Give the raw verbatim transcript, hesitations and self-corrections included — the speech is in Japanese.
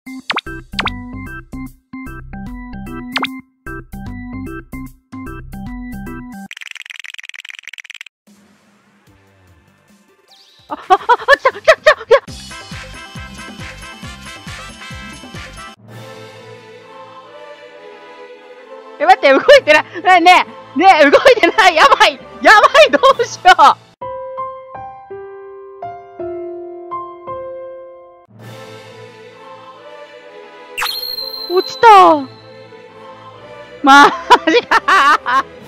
あ、あ、あ、来た来た来た来た。え、待って、動いてない。ねえ、ねえ、ねえ、動いてない。やばい。やばい、どうしよう。落ちた。マジか。